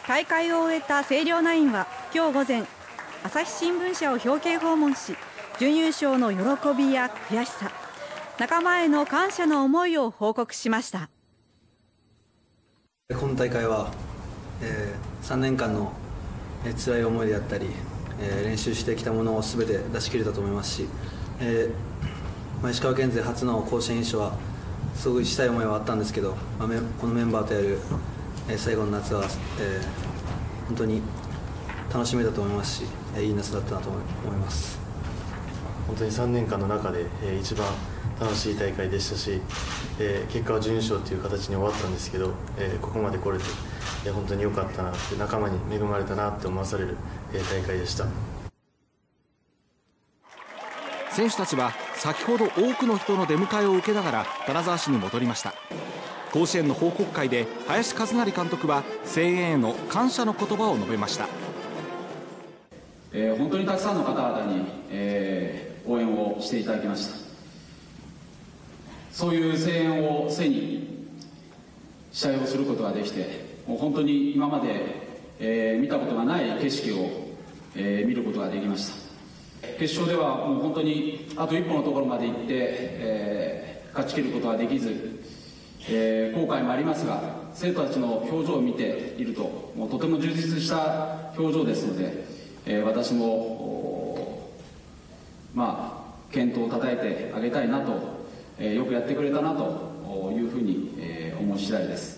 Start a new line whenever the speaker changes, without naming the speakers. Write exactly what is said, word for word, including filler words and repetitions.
大会を終えた星稜ナインは今日午前、朝日新聞社を表敬訪問し、準優勝の喜びや悔しさ、仲間への感謝の思いを報告しました。
今大会は、えー、さんねんかんの、えー、辛い思いであったり、えー、練習してきたものをすべて出し切れたと思いますし、えーまあ、石川県勢初の甲子園優勝はすごくしたい思いはあったんですけど、まあ、このメンバーとやる、えー、最後の夏は、えー、本当に楽しめたと思いますし、えー、いい夏だったなと思います。
本当にさんねんかんの中で、えー、一番楽しい大会でしたし、えー、結果は準優勝という形に終わったんですけど、えー、ここまで来れて、えー、本当に良かったなって、仲間に恵まれたなって思わされる、えー、大会でした。
選手たちは先ほど多くの人の出迎えを受けながら金沢市に戻りました。甲子園の報告会で林和成監督は声援への感謝の言葉を述べました。
えー、本当にたくさんの方々に、えー、応援をしていただきました。そういう声援を背に試合をすることができて、もう本当に今まで、えー、見たことがない景色を、えー、見ることができました。決勝ではもう本当にあと一歩のところまで行って、えー、勝ち切ることができず、えー、後悔もありますが、生徒たちの表情を見ているともうとても充実した表情ですので、えー、私もまあ健闘をたたえてあげたいなと、えー、よくやってくれたなというふうに、えー、思う次第です。